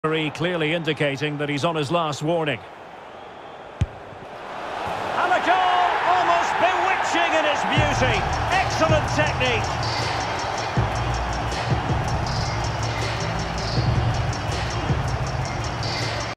Clearly indicating that he's on his last warning. And a goal, almost bewitching in its beauty. Excellent technique.